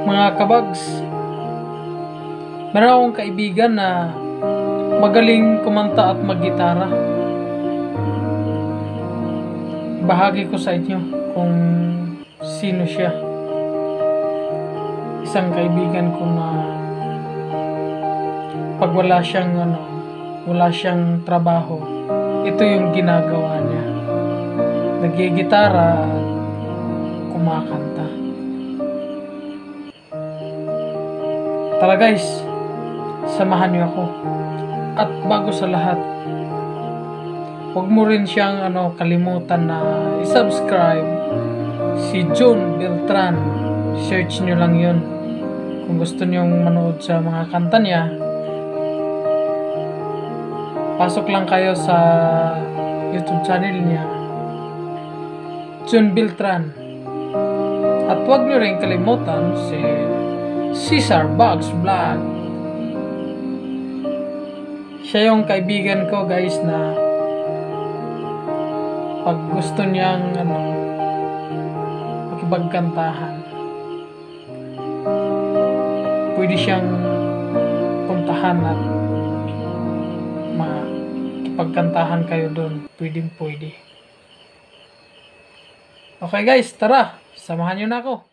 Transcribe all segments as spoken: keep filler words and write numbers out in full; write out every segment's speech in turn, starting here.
Mga kabags, meron akong kaibigan na magaling kumanta at maggitara. Bahagi ko sa inyo kung sino siya. Isang kaibigan ko na pag wala siyang ano, wala siyang trabaho, ito yung ginagawa niya. Nagigitara at kumakanta. Tara guys, samahan niyo ako. At bago sa lahat, huwag mo rin siyang ano, kalimutan na i-subscribe si John Beltran. Search nyo lang yun. Kung gusto nyong manood sa mga kanta niya, pasok lang kayo sa YouTube channel niya, John Beltran. At huwag nyo rin kalimutan si Cesar Bugs Vlog. Siya yung kaibigan ko guys na pag gusto niyang ano, makipagkantahan, pwede siyang puntahan at makipagkantahan kayo doon. Pwedeng pwede. Okay guys, tara, samahan niyo na ako.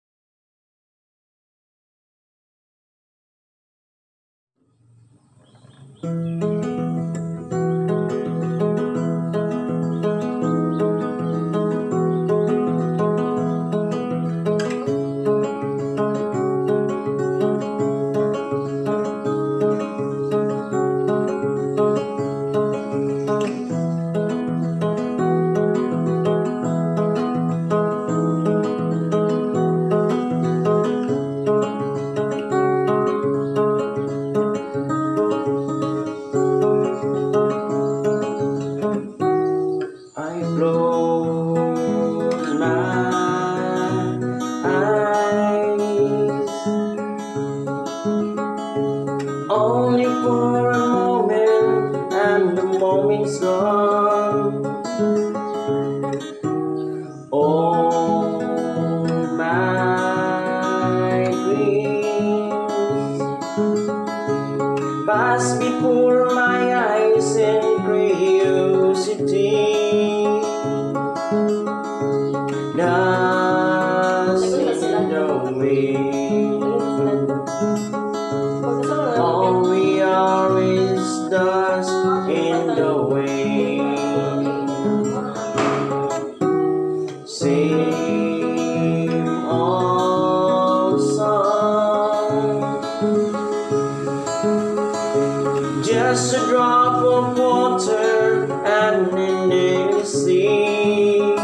Only for a moment, and the moment's gone. All my dreams pass before my eyes in curiosity. Dust in the wind. All we are is dust in the wind. Same old song, just a drop of water and in the sea.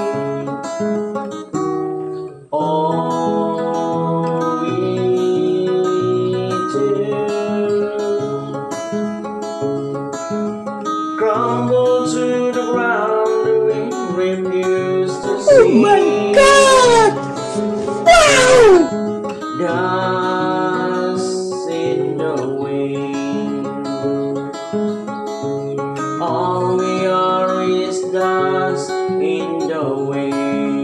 All we do, crumble to the ground, we refuse to see. Oh my God! Wow! Dust in the wind. All we are is dust in the wind.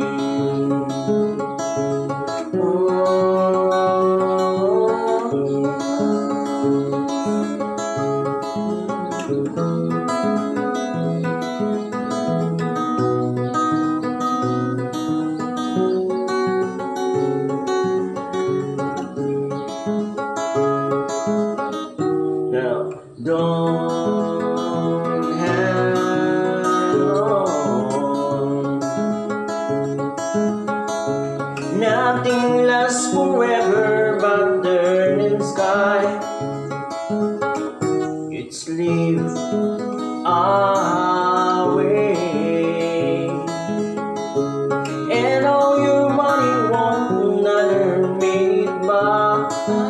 Now, don't hang on. Nothing lasts forever but the earth sky. It's live away, and all your money won't never make it by.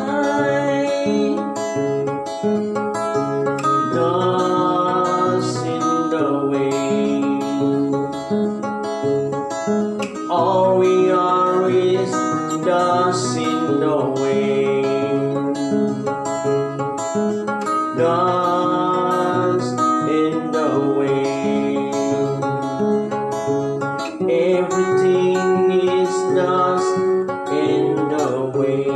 Dust in the wind. All we are is dust in the wind. Dust in the wind. Everything is dust in the wind.